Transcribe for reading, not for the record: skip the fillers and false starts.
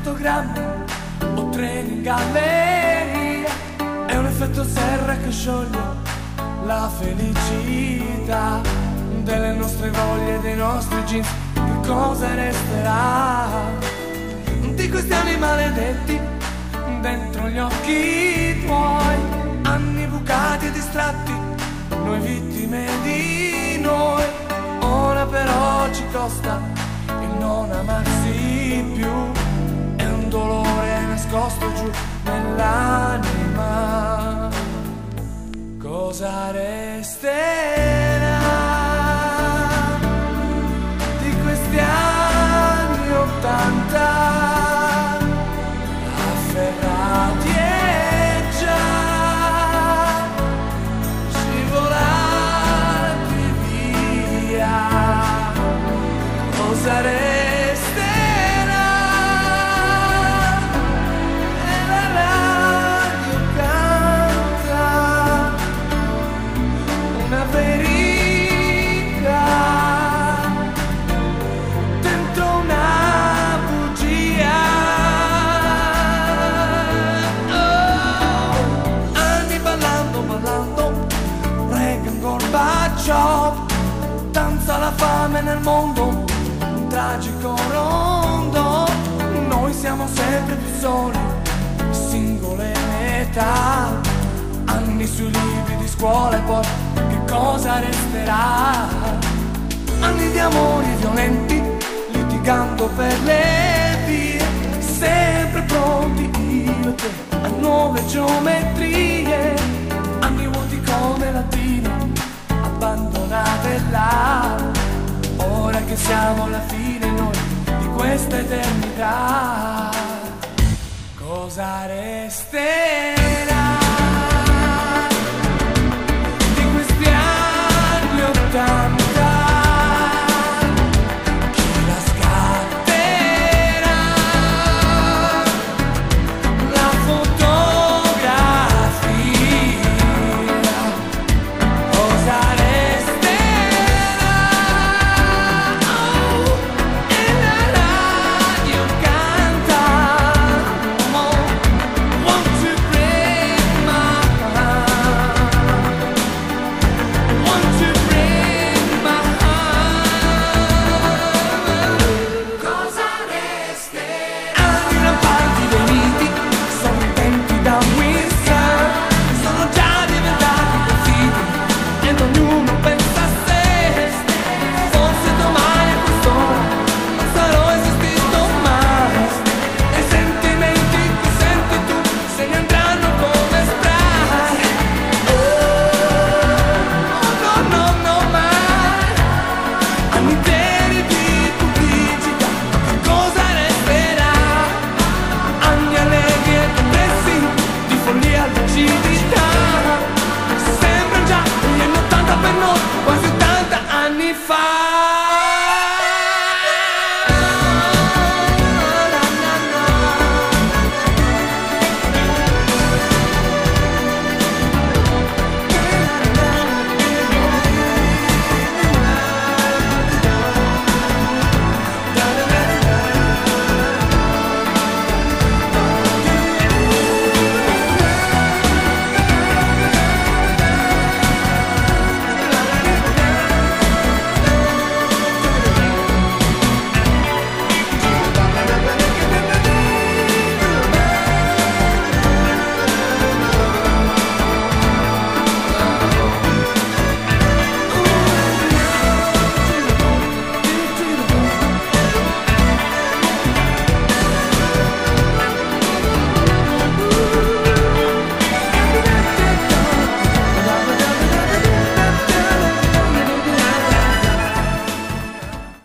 fotogrammi o treni in galleria, è un effetto serra che scioglie la felicità delle nostre voglie, dei nostri jeans. Che cosa resterà di questi anni maledetti dentro gli occhi tuoi? Anni bucati e distratti, noi vittime di noi. Ora però ci costa il non amarsi più, è un dolore nascosto giù nell'anima. Cosa resterà di questi anni '80 afferrati e già scivolati via? Cosa resterà? E la radio canta una verità dentro una bugia. Oh, anni ballando, ballando, Reagan, Gorbaciov, danza la fame nel mondo, un tragico rondo. Noi siamo sempre più soli, singole metà, anni sui libri di scuola e poi che cosa resterà? Anni di amori violenti, litigando per le vie, sempre pronti io e te a nuove geometrie. Anni vuoti come latine, abbandonate là. Ora che siamo alla fine noi di questa eternità, cosa resterà?